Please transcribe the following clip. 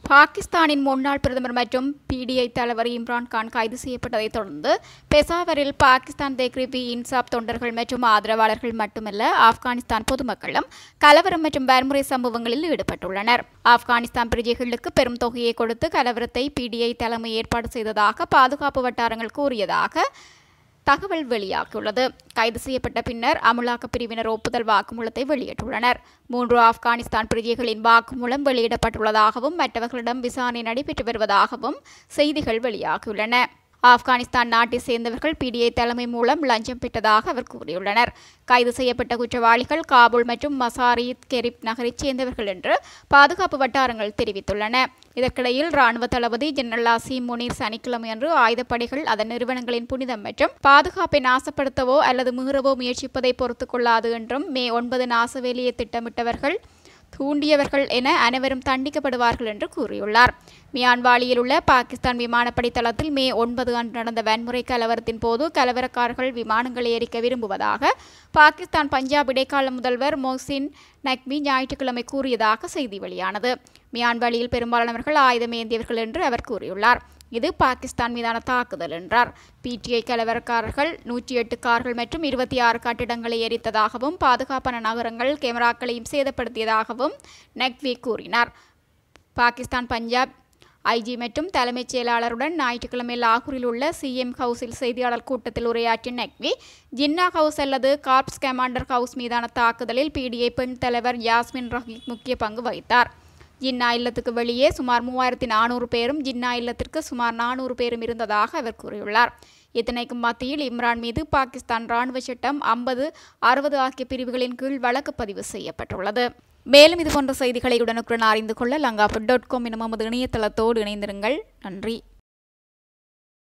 பாகிஸ்தானின் முன்னாள் பிரதமர் மற்றும் பிடிஐ தலைவர் இம்ரான் கான் கைது செய்யப்பட்டதைத் தொடர்ந்து பெசாவரில் பாகிஸ்தான் தெஹ்ரீக் இன்சாப் தொண்டர்கள் மற்றும் ஆதரவாளர்கள் மட்டுமல்ல ஆப்கானிஸ்தான் பொதுமக்களும் கலவரம் மற்றும் வன்முறை சம்பவங்களில் ஈடுபட்டுள்ளனர். ஆப்கானிஸ்தான் பிரஜைகளுக்கு பெரும் தொகையை கொடுத்து கலவரத்தை பிடிஐ தலைமை ஏற்பாடு செய்ததாக பாதுகாப்பு வட்டாரங்கள் கூறியதாக தகவல் வெளியாகியுள்ளது. கைது செய்யப்பட்ட பின்னர் அமலாக்க பிரிவினர் ஒப்புதல் வாக்குமூலத்தை வெளியிட்டுள்ளனர். 3 ஆப்கானிஸ்தான் பிரஜைகளின் வாக்குமூலம் வெளியிடப்பட்டுள்ளதாகவும் மற்றவர்களிடம் விசாரணை நடைபெற்று வருவதாகவும் செய்திகள் வெளியாகியுள்ளன. ஆப்கானிஸ்தான் நாட்டை சேர்ந்தவர்கள் பிடிஐ தலைமை மூலம் லஞ்சம் பெற்றதாக அவர் கூறியுள்ளனர். கைது செய்யப்பட்ட குற்றவாளிகள் காபூல் மற்றும் மசாரித் கெரிப் நகரைச் சேர்ந்தவர்கள் என்று பாதுகாப்பு வட்டாரங்கள் தெரிவித்துள்ளன. இதற்கிடையில் ராணுவ தளபதி ஜெனரல் அசீம் முனீர் சனிக்கிழமையன்று ஆயுதப்படைகள் அதன் நிறுவனங்களின் புனிதம் மற்றும் பாதுகாப்பை நாசப்படுத்தவோ அல்லது மீறவோ முயற்சிப்பதை பொறுத்துக் கொள்ளாது என்றும் மே 9 நாசவேலியை திட்டமிட்டவர்கள் தூண்டியவர்கள் என அனைவரும் தண்டிக்கப்படுவார்கள் என்று கூறியுள்ளார். மியான்வாலியில் உள்ள பாகிஸ்தான் விமானப்படை தளத்தில் மே 9 அன்று நடந்த வன்முறை கலவரத்தின் போது கலவரக்காரர்கள் விமானங்களை எரிக்க விரும்புவதாக பாகிஸ்தான் பஞ்சாப் இடைக்கால முதல்வர் மொஹ்சின் நக்வி ஞாயிற்றுக்கிழமை கூறியதாக செய்தி வெளியானது. மியான்வாலியில் பெரும்பாலானவர்கள் ஆயுதம் ஏந்தியவர்கள் என்று அவர் கூறியுள்ளார். இது பாகிஸ்தான் மீதான தாக்குதல் என்றார். பிடிஐ கலவரக்காரர்கள் 108 கார்கள் மற்றும் 26 கட்டிடங்களை எரித்ததாகவும் பாதுகாப்பான நகரங்கள் கேமராக்களையும் சேதப்படுத்தியதாகவும் நக்வி கூறினார். பாகிஸ்தான் பஞ்சாப் ஐஜி மற்றும் தலைமைச் செயலாளருடன் ஞாயிற்றுக்கிழமை லாகூரில் உள்ள சிஎம் ஹவுஸில் செய்தியாளர் கூட்டத்தில் உரையாற்றிய நக்வி, ஜின்னா ஹவுஸ் அல்லது கார்ப்ஸ் கமாண்டர் ஹவுஸ் மீதான தாக்குதலில் பிடிஐ பெண் தலைவர் யாஸ்மின் ரஹீக் முக்கிய பங்கு வகித்தார். ஜின்னா இல்லத்துக்கு வெளியே சுமார் 3400 பேரும் ஜின்னா இல்லத்திற்கு சுமார் 400 பேரும் இருந்ததாக அவர் கூறியுள்ளார். இத்தனைக்கும் மத்தியில் இம்ரான் மீது பாகிஸ்தான் ராணுவ சட்டம் 50, 60 ஆகிய பிரிவுகளின் கீழ் வழக்கு பதிவு செய்யப்பட்டுள்ளது. மேலும் இதுபோன்ற செய்திகளை உடனுக்குடன் அறிந்து கொள்ள langafood.com எனும் நமது இணையதளத்தோடு இணைந்திருங்கள். நன்றி.